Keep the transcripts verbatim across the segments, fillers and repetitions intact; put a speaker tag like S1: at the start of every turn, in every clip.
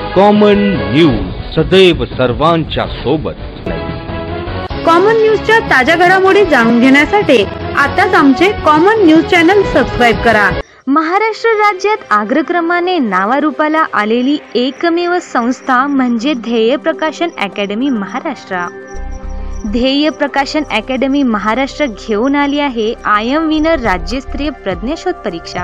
S1: Common news सदैव सर्वांच्या सोबत।
S2: कॉमन न्यूजच्या ताज्या घडामोडी जाणून घेण्यासाठी आताच आमचे कॉमन न्यूज चॅनल सबस्क्राइब करा।
S3: महाराष्ट्र राज्यात अग्रक्रमाने नावारूपाला आलेली एकमेव संस्था म्हणजे ध्येय प्रकाशन अकॅडमी महाराष्ट्र। ध्येय प्रकाशन अकॅडमी महाराष्ट्र घेऊन आली आहे आय एम विनर राज्यस्तरीय प्रज्ञाशोध परीक्षा।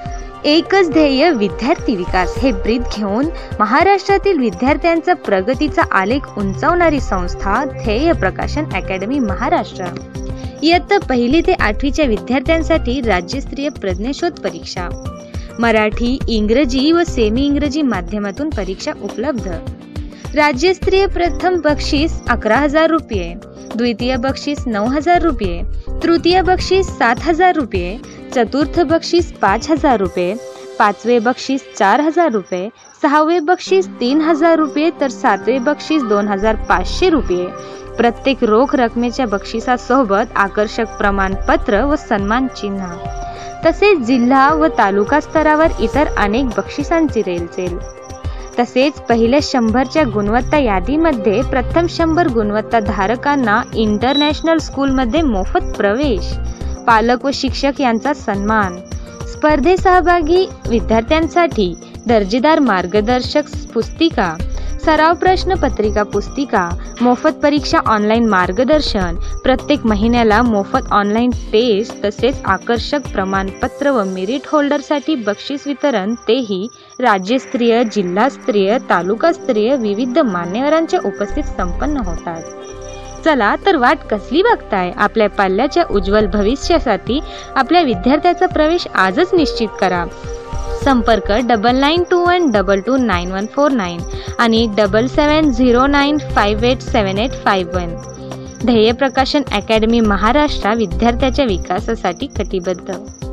S3: एकच ध्येय विद्यार्थी विकास हे ब्रीद घेऊन महाराष्ट्रातील विद्यार्थ्यांचा प्रगतीचा आलेख उंचावणारी संस्था ध्येय प्रकाशन अकॅडमी महाराष्ट्र। इयत्ता पहिली ते आठवीच्या विद्यार्थ्यांसाठी राज्यस्तरीय प्रज्ञाशोध परीक्षा मराठी, इंग्रजी व सेमी इंग्रजी माध्यमातून परीक्षा उपलब्ध। राज्यस्तरीय प्रथम बक्षीस अकरा हजार रुपये, द्वितीय बक्षीस नऊ हजार रुपये, तृतीय बक्षीस सात हजार रुपये, चतुर्थ बक्षीस पाच हजार रुपये, पाचवे बक्षीस चार हजार रुपये, सहावे बक्षीस तीन हजार रुपये तर सातवे बक्षीस दोन हजार पाचशे रुपये। प्रत्येक रोख रकमेच्या बक्षिसासोबत आकर्षक प्रमाणपत्र व सन्मान चिन्ह तसेच जिल्हा व तालुका स्तरावर इतर अनेक बक्षिसांची रेलचेल। तसेच पहिल्या शंभरच्या गुणवत्ता यादीमध्ये प्रथम शंभर गुणवत्ता धारकांना इंटरनॅशनल स्कूलमध्ये मोफत प्रवेश, पालक व शिक्षक यांचा सन्मान। स्पर्धेत सहभागी विद्यार्थ्यांसाठी दर्जेदार मार्गदर्शक पुस्तिका, सराव प्रश्न पत्रिका पुस्तिका, मोफत परीक्षा ऑनलाईन मार्गदर्शन, प्रत्येक महिन्याला मोफत ऑनलाईन टेस्ट तसेच आकर्षक प्रमाणपत्र व मेरिट होल्डरसाठी बक्षीस वितरण, तेही राज्यस्तरीय, जिल्हास्तरीय, तालुकास्तरीय विविध मान्यवरांच्या उपस्थित संपन्न होतात। चला तर वाट कसली बघताय? आपल्या पाल्याच्या उज्ज्वल भविष्यासाठी आपल्या विद्यार्थ्याचा प्रवेश आजच निश्चित करा। संपर्क double nine two one double two nine one four nine आणि double seven zero nine five eight seven eight five one. Dhyeya Prakashan academy Maharashtra विद्यार्थ्याच्या विकासासाठी कटिबद्ध।